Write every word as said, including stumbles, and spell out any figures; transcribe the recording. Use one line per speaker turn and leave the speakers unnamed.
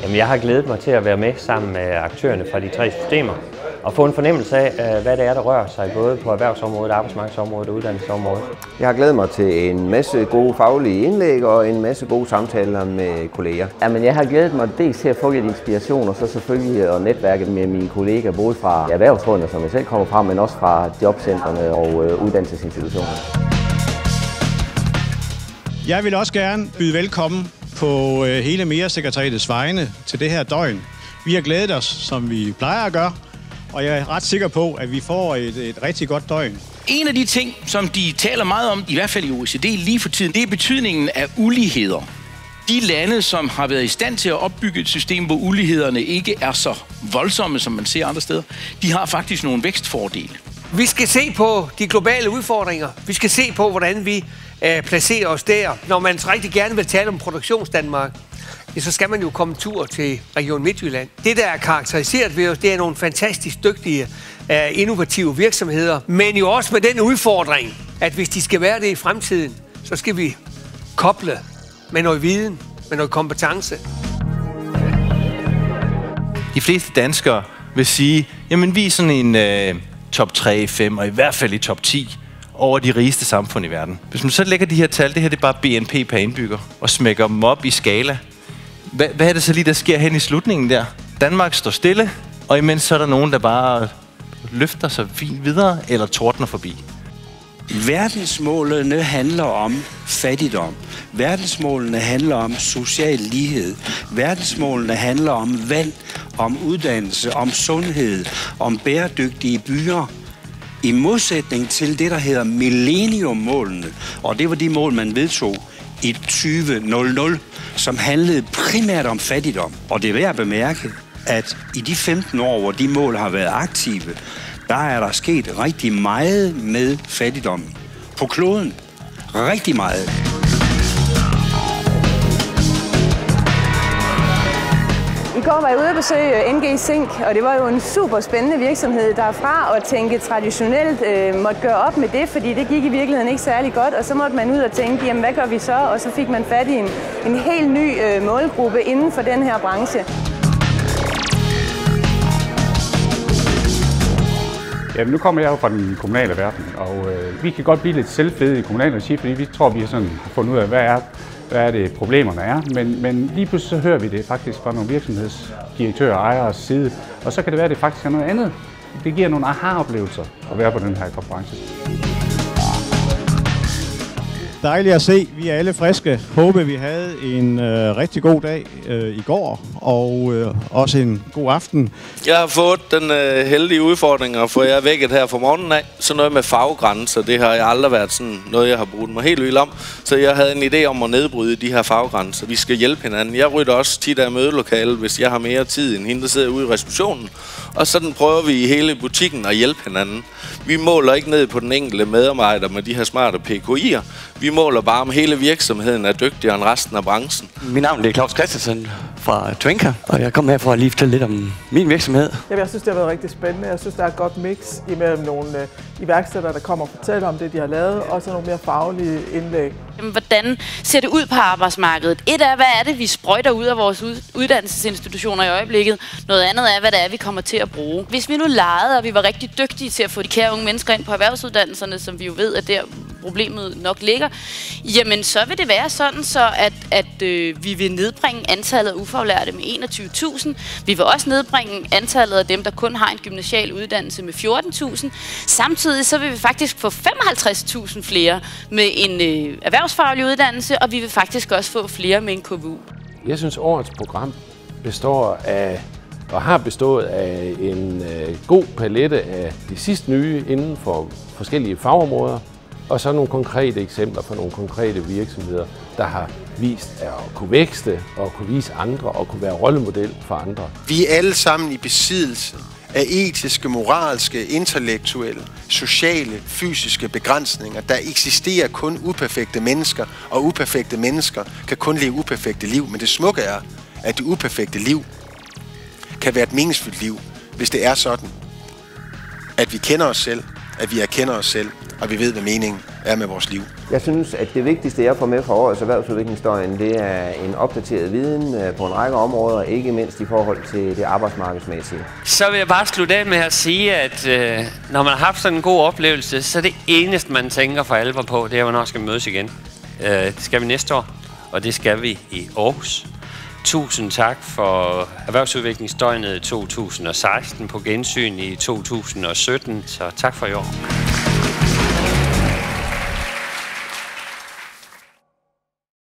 Jamen, jeg har glædet mig til at være med sammen med aktørerne fra de tre systemer og få en fornemmelse af, hvad det er, der rører sig både på erhvervsområdet, arbejdsmarkedsområdet og uddannelsesområdet.
Jeg har glædet mig til en masse gode faglige indlæg og en masse gode samtaler med kolleger.
Jamen, jeg har glædet mig dels til at få lidt inspiration og så selvfølgelig at netværke med mine kolleger både fra erhvervsrådene, som jeg selv kommer fra, men også fra jobcentrene og øh, uddannelsesinstitutionerne.
Jeg vil også gerne byde velkommen på hele MEA-sekretariatets vegne til det her døgn. Vi har glædet os, som vi plejer at gøre, og jeg er ret sikker på, at vi får et, et rigtig godt døgn.
En af de ting, som de taler meget om, i hvert fald i O E C D lige for tiden, det er betydningen af uligheder. De lande, som har været i stand til at opbygge et system, hvor ulighederne ikke er så voldsomme, som man ser andre steder, de har faktisk nogle vækstfordele.
Vi skal se på de globale udfordringer. Vi skal se på, hvordan vi øh, placerer os der. Når man rigtig gerne vil tale om Produktionsdanmark, ja, så skal man jo komme tur til Region Midtjylland. Det, der er karakteriseret ved os, det er nogle fantastisk dygtige, øh, innovative virksomheder, men jo også med den udfordring, at hvis de skal være det i fremtiden, så skal vi koble med noget viden, med noget kompetence.
De fleste danskere vil sige, jamen vi er sådan en øh, top tre, fem og i hvert fald i top ti over de rigeste samfund i verden. Hvis man så lægger de her tal, det her det er bare B N P per indbygger, og smækker dem op i skala, hvad, hvad er det så lige, der sker hen i slutningen der? Danmark står stille, og imens så er der nogen, der bare løfter sig fint videre eller tordner forbi.
Verdensmålene handler om fattigdom. Verdensmålene handler om social lighed. Verdensmålene handler om vand, om uddannelse, om sundhed, om bæredygtige byer. I modsætning til det, der hedder millenniummålene, og det var de mål, man vedtog i tyve hundrede, som handlede primært om fattigdom. Og det er værd at bemærke, at i de femten år, hvor de mål har været aktive, der er der sket rigtig meget med fattigdommen. På kloden. Rigtig meget.
I går var jeg ude at besøge N G Zink, og det var jo en super spændende virksomhed derfra at tænke traditionelt øh, måtte gøre op med det, fordi det gik i virkeligheden ikke særlig godt, og så måtte man ud og tænke, jamen hvad gør vi så? Og så fik man fat i en, en helt ny øh, målgruppe inden for den her branche.
Jamen, nu kommer jeg jo fra den kommunale verden, og øh, vi kan godt blive lidt selvfede i kommunal regi, fordi vi tror, vi har sådan fundet ud af, hvad er, hvad er det problemerne er. Men, men lige pludselig så hører vi det faktisk fra nogle virksomhedsdirektører og ejeres side, og så kan det være, at det faktisk er noget andet. Det giver nogle aha-oplevelser at være på den her konference.
Dejligt at se. Vi er alle friske. Håber, vi havde en øh, rigtig god dag øh, i går, og øh, også en god aften.
Jeg har fået den øh, heldige udfordring at få jer vækket her fra morgenen af. Så noget med faggrænser, det har jeg aldrig været sådan noget, jeg har brugt mig helt vildt om. Så jeg havde en idé om at nedbryde de her faggrænser. Vi skal hjælpe hinanden. Jeg rydder også tit af mødelokalet, hvis jeg har mere tid end hende, der sidder ude i receptionen. Og sådan prøver vi i hele butikken at hjælpe hinanden. Vi måler ikke ned på den enkelte medarbejder med de her smarte P K I'er. Vi måler bare, om hele virksomheden er dygtigere end resten af branchen.
Mit navn er Claus Christensen fra Twinkr, og jeg kom her for at lige fortælle lidt om min virksomhed.
Jeg synes, det har været rigtig spændende. Jeg synes, der er et godt mix imellem nogle iværksættere, der kommer og fortæller om det, de har lavet, og så nogle mere faglige indlæg.
Jamen, hvordan ser det ud på arbejdsmarkedet? Et er, hvad er det, vi sprøjter ud af vores uddannelsesinstitutioner i øjeblikket. Noget andet er, hvad det er, vi kommer til at bruge. Hvis vi nu legede, og vi var rigtig dygtige til at få de kære unge mennesker ind på erhvervsuddannelserne, som vi jo ved, at der problemet nok ligger, jamen så vil det være sådan, så at, at øh, vi vil nedbringe antallet af ufaglærte med enogtyve tusind. Vi vil også nedbringe antallet af dem, der kun har en gymnasial uddannelse med fjorten tusind. Samtidig så vil vi faktisk få femoghalvtreds tusind flere med en øh, erhvervsfaglig uddannelse, og vi vil faktisk også få flere med en K V U.
Jeg synes, årets program består af, og har bestået af en øh, god palette af de sidste nye inden for forskellige fagområder, og så nogle konkrete eksempler på nogle konkrete virksomheder, der har vist at kunne vækste og kunne vise andre og kunne være rollemodel for andre.
Vi er alle sammen i besiddelse af etiske, moralske, intellektuelle, sociale, fysiske begrænsninger. Der eksisterer kun uperfekte mennesker, og uperfekte mennesker kan kun leve uperfekte liv. Men det smukke er, at det uperfekte liv kan være et meningsfyldt liv, hvis det er sådan, at vi kender os selv, at vi erkender os selv, og vi ved, hvad meningen er med vores liv.
Jeg synes, at det vigtigste, jeg får med fra årets erhvervsudviklingsstøjen, det er en opdateret viden på en række områder, ikke mindst i forhold til det arbejdsmarkedsmæssige.
Så vil jeg bare slutte af med at sige, at øh, når man har haft sådan en god oplevelse, så det eneste, man tænker for alvor på, det er, hvornår skal vi mødes igen. Øh, det skal vi næste år, og det skal vi i Aarhus. Tusind tak for erhvervsudviklingsdøgnet to tusind og seksten på gensyn i to tusind og sytten, så tak for i år.